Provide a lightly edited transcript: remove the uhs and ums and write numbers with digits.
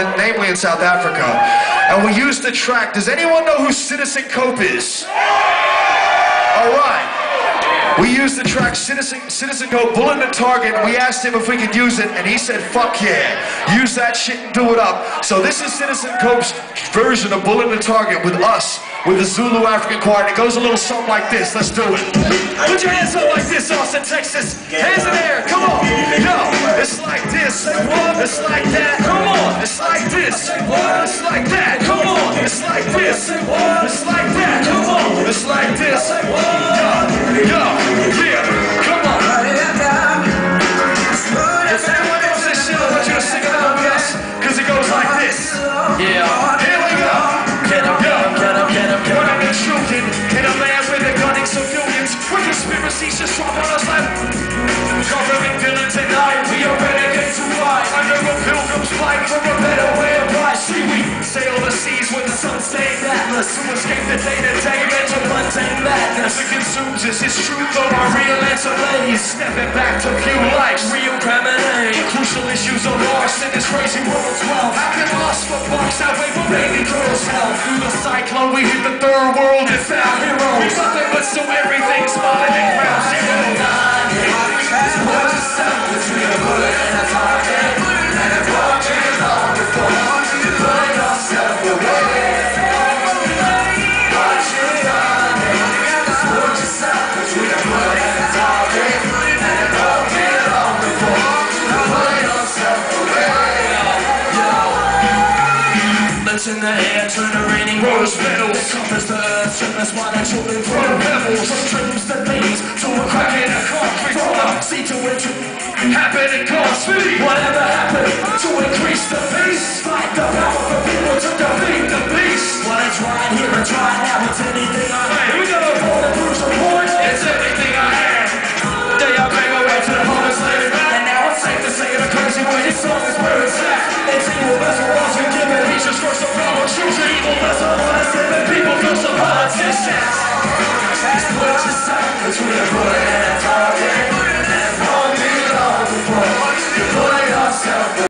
namely in South Africa. And we used the track. Does anyone know who Citizen Cope is? All right. We used the track Citizen Cope, Bullet in the Target, and we asked him if we could use it, and he said, fuck yeah, use that shit and do it up. So this is Citizen Cope's version of Bullet in the Target with us, with the Zulu African choir, and it goes a little something like this. Let's do it. Put your hands up like this, Austin, Texas. Hands in the air, come on. Yo, it's like this, it's like that, come on. It's like this, it's like that, come on. It's like this, it's like that, come on. It's like this, yo, yeah, come on. If anyone knows this shit, I want you to sing along with us, because it goes like this. Yeah. Here we go. Get up, get up, get up, get up. Running and shooting in a land where they're gunning some millions. Where conspiracies just drop on us like government villains at night. We are renegades who ride under a pilgrim's flight for a better way of life. See, we sail the seas with the sun-stained atlas, who escape the day-to-day mental mundane madness that consumes us. It's true though our real answer lays stepping back to view life's real lemonade. Crucial issues are lost in this crazy world's wealth. How can lust for bucks outweigh for baby girls' health? Through the cyclone we hit the third world and found heroes. We nothing but still everything's smiling and ground zero. It's what you said between a bullet and a target, and a target is all before you put yourself away. In the air, turn the raining rose petals. Covers the earth, turn us while our children throw pebbles. From dreams to things, to a crack in a concrete. From the sea to it, happen and cause speed. Whatever happened to increase the peace? Fight the power for people to defeat the beast. Well, it's right here and right now, it's anything I am. Here we go, born and bruised and born, it's everything I am. Day I bang away to the promised land, and now it's safe to say in a crazy way, this song is where it's at. It's evil, that's what was given. He's just first of all, choosing evil, that's all I said. And people feel some politicians. Just put yourself between a bullet and a target, and won't be long before you put yourself